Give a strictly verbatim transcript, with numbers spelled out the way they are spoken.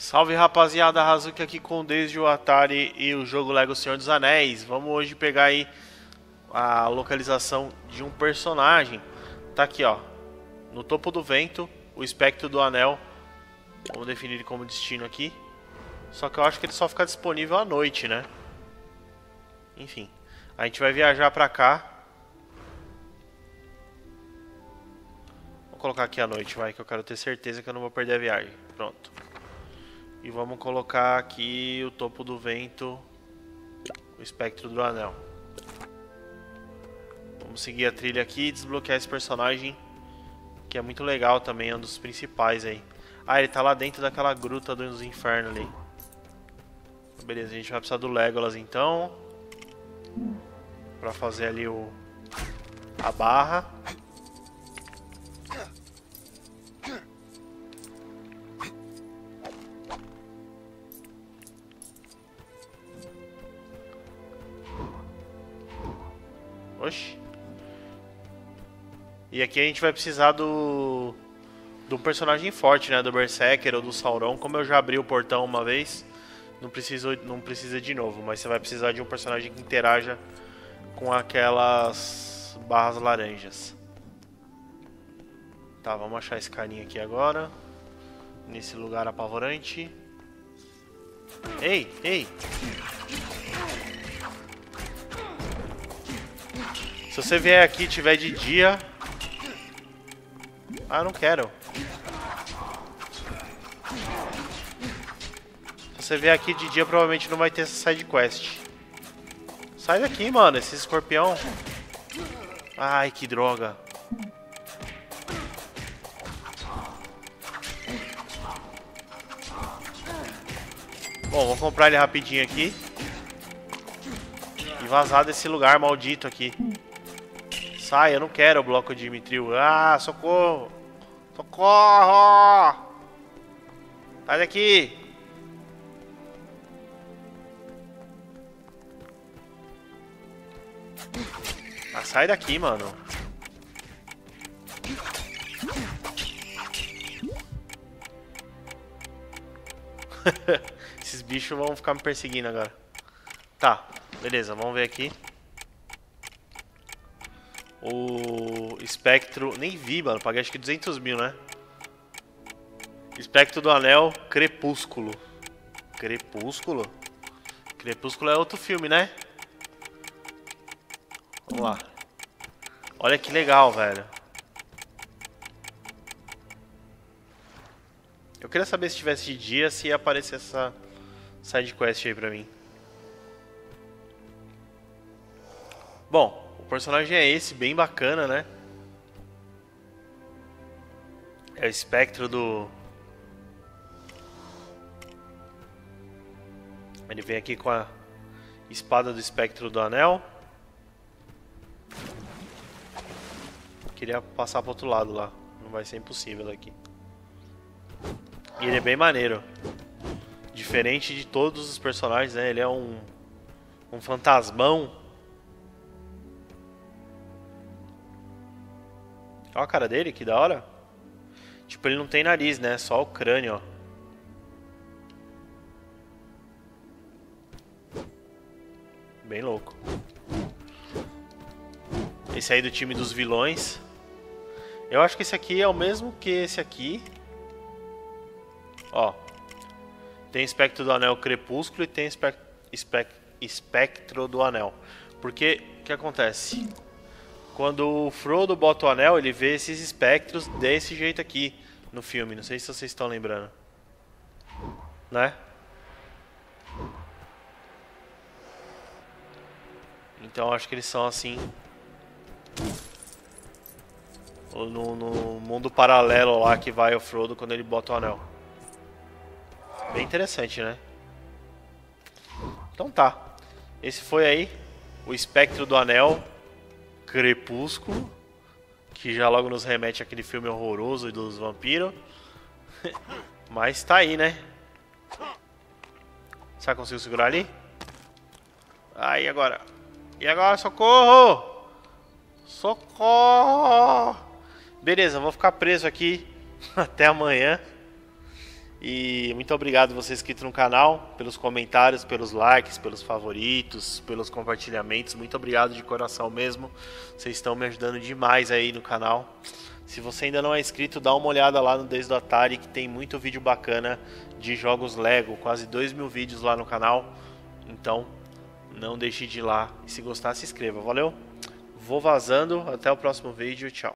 Salve rapaziada, Hazuki aqui com desde o Atari e o jogo Lego Senhor dos Anéis. Vamos hoje pegar aí a localização de um personagem. Tá aqui ó, no topo do vento, o espectro do anel. Vamos definir ele como destino aqui. Só que eu acho que ele só fica disponível à noite, né? Enfim, a gente vai viajar pra cá. Vou colocar aqui à noite, vai, que eu quero ter certeza que eu não vou perder a viagem. Pronto. E vamos colocar aqui o topo do vento, o espectro do anel. Vamos seguir a trilha aqui e desbloquear esse personagem, que é muito legal também, é um dos principais aí. Ah, ele tá lá dentro daquela gruta dos infernos ali. Beleza, a gente vai precisar do Legolas então, pra fazer ali o a barra. Oxi. E aqui a gente vai precisar do de um personagem forte, né, do Berserker ou do Sauron. Como eu já abri o portão uma vez, não precisa, não precisa de novo, mas você vai precisar de um personagem que interaja com aquelas barras laranjas. Tá, vamos achar esse carinha aqui agora, nesse lugar apavorante. Ei, ei! Se você vier aqui e tiver de dia... Ah, eu não quero. Se você vier aqui de dia, provavelmente não vai ter essa side quest. Sai daqui, mano, esse escorpião. Ai, que droga. Bom, vou comprar ele rapidinho aqui. E vazar desse lugar maldito aqui. Sai, eu não quero o bloco de Mithril. Ah, socorro! Socorro! Sai daqui! Ah, sai daqui, mano. Esses bichos vão ficar me perseguindo agora. Tá, beleza, vamos ver aqui. O espectro, nem vi, mano, paguei acho que duzentos mil, né? Espectro do Anel, Crepúsculo. Crepúsculo? Crepúsculo é outro filme, né? Vamos lá. Olha que legal, velho. Eu queria saber se tivesse de dia, se ia aparecer essa side quest aí pra mim. Bom, o personagem é esse, bem bacana, né? É o espectro do... Ele vem aqui com a espada do espectro do anel. Queria passar pro outro lado lá. Não vai ser impossível daqui. E ele é bem maneiro. Diferente de todos os personagens, né? Ele é um... Um fantasmão. Olha a cara dele, que da hora. Tipo, ele não tem nariz, né? Só o crânio, ó. Bem louco. Esse aí do time dos vilões. Eu acho que esse aqui é o mesmo que esse aqui. Ó. Tem espectro do anel Crepúsculo e tem espec... Espec... espectro do anel. Porque, o que acontece? Quando o Frodo bota o anel, ele vê esses espectros desse jeito aqui no filme. Não sei se vocês estão lembrando. Né? Então acho que eles são assim. No, no mundo paralelo lá que vai o Frodo quando ele bota o anel. Bem interessante, né? Então tá. Esse foi aí o espectro do anel Crepúsculo, que já logo nos remete àquele filme horroroso dos vampiros. Mas tá aí, né? Será que consigo segurar ali? Aí agora. E agora, socorro! Socorro! Beleza, vou ficar preso aqui até amanhã. E muito obrigado vocês inscritos no canal, pelos comentários, pelos likes, pelos favoritos, pelos compartilhamentos. Muito obrigado de coração mesmo. Vocês estão me ajudando demais aí no canal. Se você ainda não é inscrito, dá uma olhada lá no Desde o Atari, que tem muito vídeo bacana de jogos Lego. Quase dois mil vídeos lá no canal. Então, não deixe de ir lá. E se gostar, se inscreva. Valeu? Vou vazando. Até o próximo vídeo. Tchau.